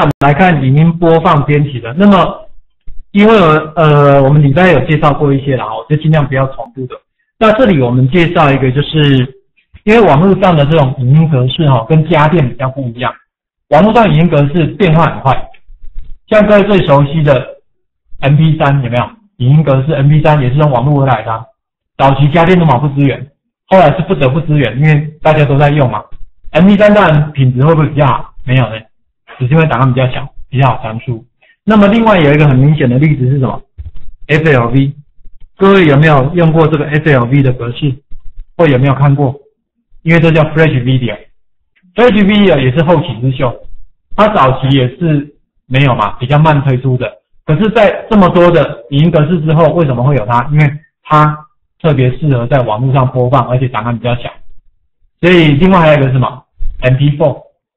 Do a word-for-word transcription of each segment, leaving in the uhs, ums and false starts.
那我们来看影音播放编辑的。那么，因为呃我们礼拜有介绍过一些啦，我就尽量不要重复的。那这里我们介绍一个，就是因为网络上的这种影音格式哈，跟家电比较不一样。网络上影音格式变化很快，像各位最熟悉的 M P 三 有没有？影音格式 M P 三 也是用网络而来的，早期家电都嘛不支援，后来是不得不支援，因为大家都在用嘛。M P 三 当然品质会不会比较好？没有嘞，只是因为档案比较小，比较好传输。那么另外有一个很明显的例子是什么 ？F L V， 各位有没有用过这个 F L V 的格式？或有没有看过？因为这叫 Flash Video。Flash Video 也是后起之秀，它早期也是没有嘛，比较慢推出的。可是，在这么多的影音格式之后，为什么会有它？因为它特别适合在网络上播放，而且档案比较小。所以，另外还有一个是什么 ？M P 四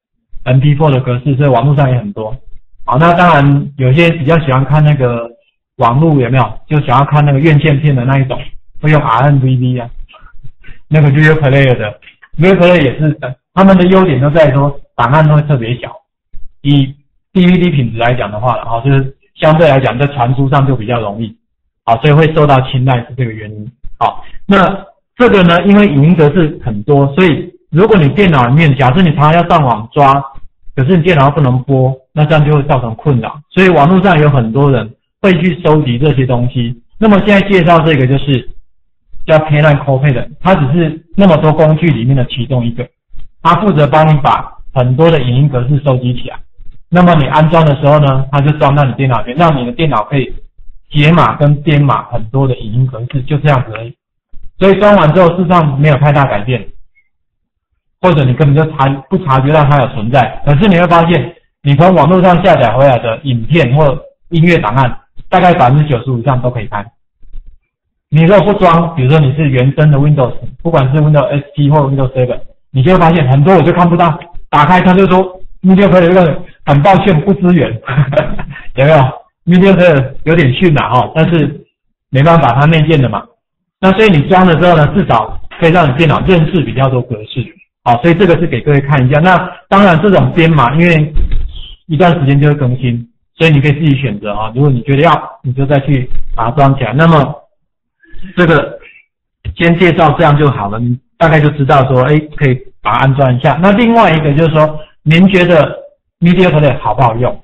，M P 四 的格式，所以网络上也很多。好，那当然有些比较喜欢看那个网络有没有？就想要看那个院线片的那一种，会用 R N V D 啊，那个 Real Player 的 Real Player 也是，他们的优点都在说档案会特别小。以 D V D 品质来讲的话，然后就是相对来讲在传输上就比较容易，好，所以会受到青睐是这个原因。好，那这个呢，因为影音格式很多，所以如果你电脑里面，假设你常常要上网抓，可是你电脑不能播，那这样就会造成困扰。所以网络上有很多人会去收集这些东西。那么现在介绍这个就是叫 K-line Copilot， 它只是那么多工具里面的其中一个，它负责帮你把很多的影音格式收集起来。那么你安装的时候呢，它就装到你电脑里面，让你的电脑可以解码跟编码很多的影音格式，就这样子而已。所以装完之后，事实上没有太大改变，或者你根本就察不察觉到它有存在。可是你会发现，你从网络上下载回来的影片或音乐档案，大概 百分之九十五 以上都可以看。你如果不装，比如说你是原生的 Windows， 不管是 Windows X P 或 Windows 七， 你就会发现很多我就看不到，打开它就说 Media Player 很抱歉不支援，有没有 ？Media Player 有点逊啦哈，但是没办法，它内建的嘛。那所以你装了之后呢，至少可以让你电脑认识比较多格式，好，所以这个是给各位看一下。那当然这种编码，因为一段时间就会更新，所以你可以自己选择啊。如果你觉得要，你就再去把它装起来。那么这个先介绍这样就好了，你大概就知道说，哎，可以把它安装一下。那另外一个就是说，您觉得 Media Player 好不好用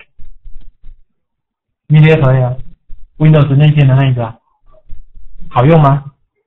？Media Player Windows 内建的那一个好用吗？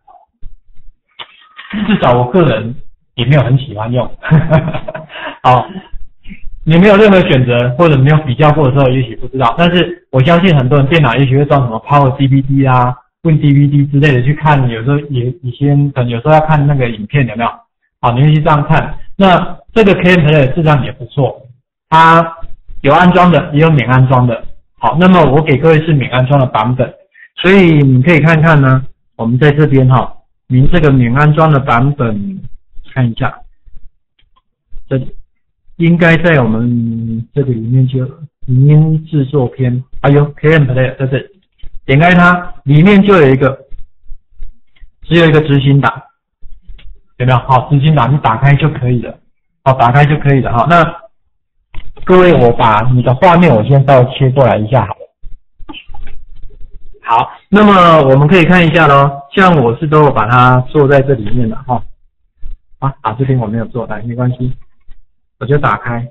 至少我个人也没有很喜欢用。好，你没有任何选择或者没有比较过的时候，也许不知道。但是我相信很多人电脑也许会装什么 Power D V D 啊、Win D V D 之类的去看，有时候也以前可能有时候要看那个影片有没有？好，你会去这样看。那这个 K-line Player 事实上也不错，它有安装的，也有免安装的。好，那么我给各位是免安装的版本，所以你可以看看呢，我们在这边哈。您这个免安装的版本看一下，这里应该在我们这个里面就有影音制作篇，还有 K-line Player 在这里，点开它，里面就有一个，只有一个执行档，有没有？好，执行档你打开就可以了，好，打开就可以了哈。那各位，我把你的画面我先稍微切过来一下好了。好，那么我们可以看一下咯，像我是都有把它做在这里面了哈。啊，啊这边我没有做，来没关系，我就打开。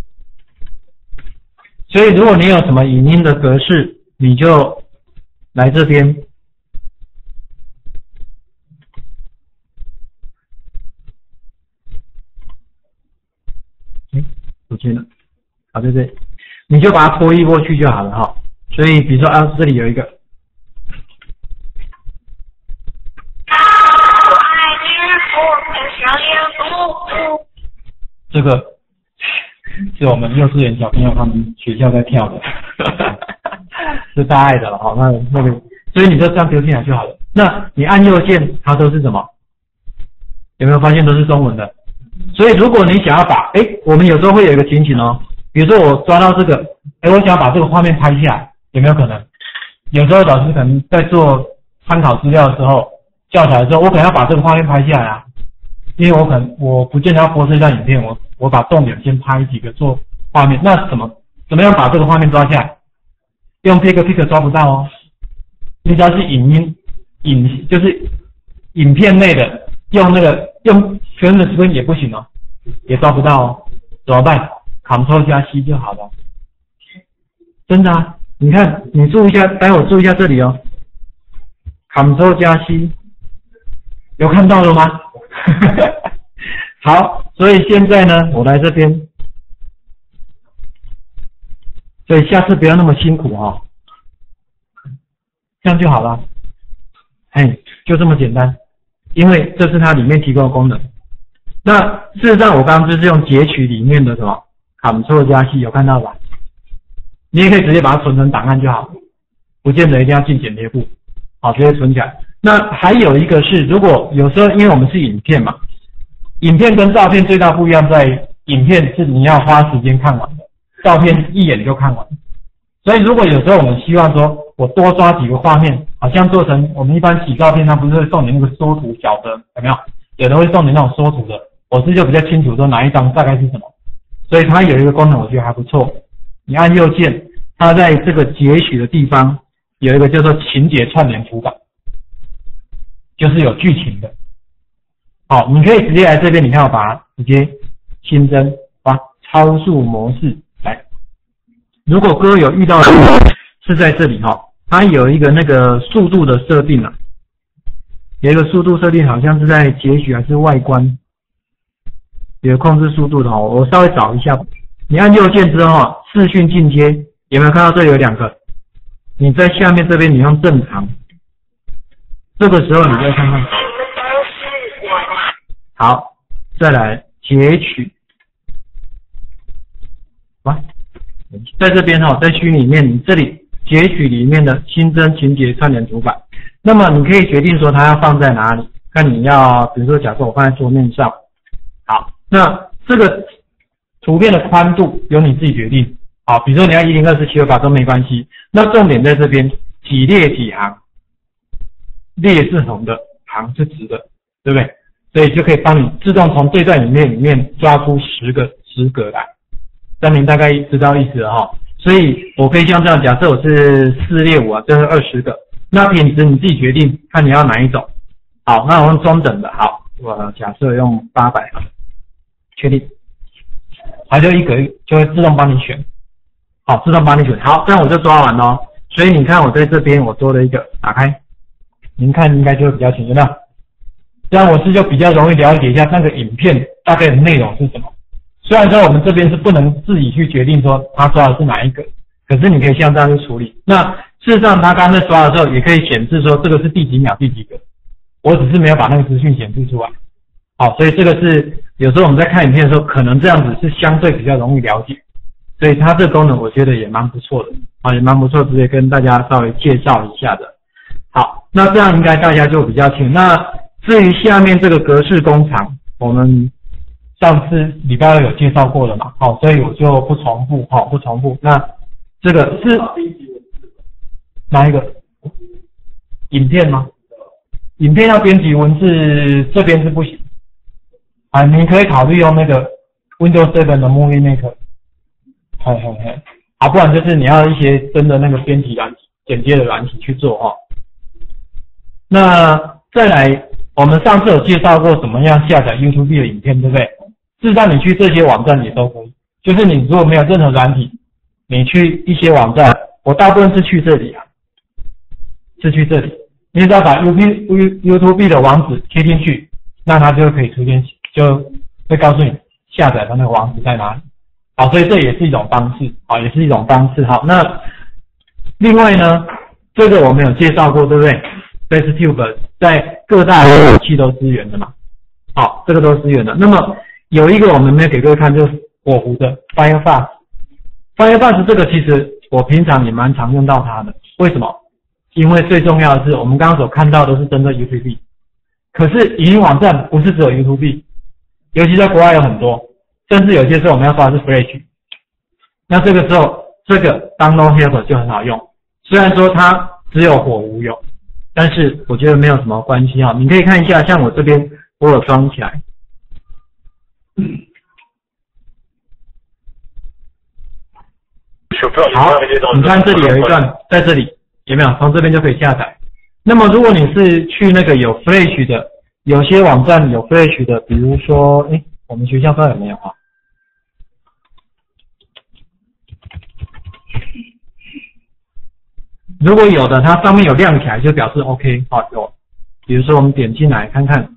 所以如果你有什么影音的格式，你就来这边。哎，不见了，好，对对，你就把它拖移过去就好了哈。所以比如说啊，这里有一个。这个是我们幼稚园小朋友他们学校在跳的，是大爱的了哈。那那个，所以你就这样丢进来就好了。那你按右键，它都是什么？有没有发现都是中文的？所以如果你想要把，哎，我们有时候会有一个情形哦，比如说我抓到这个，哎，我想要把这个画面拍下来，有没有可能？有时候老师可能在做参考资料的时候，教材的时候，我可能要把这个画面拍下来啊。因为我可能我不见得要播这段影片，我我把重点先拍几个做画面，那怎么怎么样把这个画面抓下来？用 pick pick 抓不到哦。你只要是影音影就是影片内的，用那个用全的 screen 也不行哦，也抓不到哦。怎么办 ？Ctrl 加 C 就好了。真的啊，你看，你注意一下，待会注意一下这里哦。Ctrl 加 C， 有看到了吗？好，所以现在呢，我来这边，所以下次不要那么辛苦哈、哦，这样就好了。哎，就这么简单，因为这是它里面提供的功能。那事实上，我刚刚就是用截取里面的什么 Ctrl 加 C， 有看到吧？你也可以直接把它存成档案就好，不见得一定要进剪贴簿，好，直接存起来。那还有一个是，如果有时候因为我们是影片嘛，影片跟照片最大不一样在影片是你要花时间看完的，照片一眼就看完。所以如果有时候我们希望说我多抓几个画面，好像做成我们一般洗照片，它不是会送你那个缩图小的，有没有？有的会送你那种缩图的，我是就比较清楚说哪一张大概是什么。所以它有一个功能我觉得还不错，你按右键，它在这个截取的地方有一个叫做情节串联图板，就是有剧情的。好，你可以直接来这边，你看我把它直接新增，把超速模式来。如果各位有遇到的是在这里哈，它有一个那个速度的设定啊，有一个速度设定，好像是在截取还是外观，有控制速度的哈，我稍微找一下。你按右键之后啊，视讯进阶，有没有看到这里有两个？你在下面这边你用正常，这个时候你再看看。好，再来截取。哇，在这边哈，在虚拟里面，你这里截取里面的新增情节串联图板，那么你可以决定说它要放在哪里，看你要，比如说假设我放在桌面上，好，那这个图片的宽度由你自己决定，好，比如说你要一零二四七二八都没关系，那重点在这边，几列几行，列是红的，行是直的，对不对？所以就可以帮你自动从这段里面里面抓出十个十格来，这样您大概知道意思了哈。所以我可以像这样，假设我是四列五啊，这是二十个，那品质你自己决定，看你要哪一种。好，那我用中等的，好，我假设用八百，确定，它就一格就会自动帮你选，好，自动帮你选，好，这样我就抓完了。所以你看我在这边我多了一个，打开，您看应该就会比较清楚了。这样我是就比较容易了解一下那个影片大概的内容是什么。虽然说我们这边是不能自己去决定说他抓的是哪一个，可是你可以像这样去处理。那事实上他刚才抓的时候也可以显示说这个是第几秒第几个，我只是没有把那个资讯显示出来。好，所以这个是有时候我们在看影片的时候，可能这样子是相对比较容易了解。所以它这个功能我觉得也蛮不错的，啊，也蛮不错，直接跟大家稍微介绍一下的。好，那这样应该大家就比较清楚。那至于下面这个格式工厂，我们上次礼拜二有介绍过了嘛，好，所以我就不重复，好，不重复。那这个是哪一个？影片吗？影片要编辑文字，这边是不行。啊，你可以考虑用那个 Windows 七的 Movie Maker。嘿嘿嘿，啊，不然就是你要一些真的那个编辑软体、剪接的软体去做哦。那再来。我们上次有介绍过怎么样下载 YouTube 的影片，对不对？事实上你去这些网站也都可以，就是你如果没有任何软体，你去一些网站，我大部分是去这里啊，是去这里，你只要把 YouTube 的网址贴进去，那它就可以出现，就会告诉你下载的那个网址在哪里。好，所以这也是一种方式，好，也是一种方式。好，那另外呢，这个我们有介绍过，对不对？FaceTube 在各大浏览器都支援的嘛，好，这个都支援的。那么有一个我们没有给各位看，就是火狐的 Firefox。Firefox 这个其实我平常也蛮常用到它的，为什么？因为最重要的是我们刚刚所看到的是针对 YouTube， 可是影音网站不是只有 YouTube， 尤其在国外有很多，甚至有些时候我们要刷的是 Flash。那这个时候这个 Download Helper 就很好用，虽然说它只有火狐有。但是我觉得没有什么关系哈，你可以看一下，像我这边我有装起来， 好，你看这里有一段，在这里有没有？从这边就可以下载。那么如果你是去那个有 Flash 的，有些网站有 Flash 的，比如说，哎，我们学校不知道有没有啊？如果有的，它上面有亮起来，就表示 OK， 好有。比如说我们点进来看看，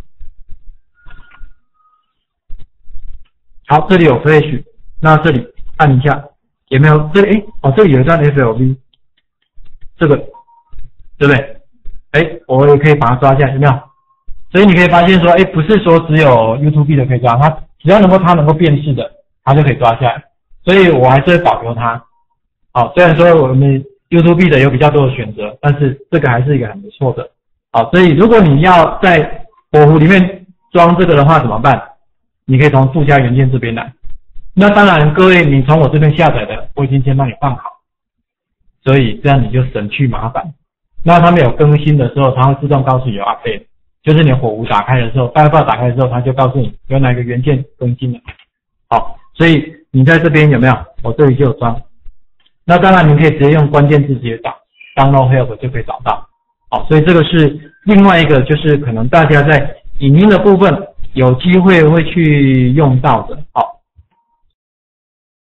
好，这里有 Flash， 那这里按一下，有没有？这里哎，哦，这里有一段 F L V， 这个对不对？哎，我也可以把它抓下来，有没有？所以你可以发现说，哎，不是说只有 YouTube 的可以抓，它只要能够它能够辨识的，它就可以抓下来。所以我还是会保留它。好，虽然说我们 YouTube 的有比较多的选择，但是这个还是一个很不错的。好，所以如果你要在火狐里面装这个的话怎么办？你可以从附加元件这边来。那当然，各位你从我这边下载的，我已经先帮你放好，所以这样你就省去麻烦。那他们有更新的时候，它会自动告诉你有 update， 就是你火狐打开的时候，大概打开的时候，它就告诉你有哪个元件更新了。好，所以你在这边有没有？我这里就有装。那当然，你可以直接用关键字直接打 download help 就可以找到。好，所以这个是另外一个，就是可能大家在影音的部分有机会会去用到的。好。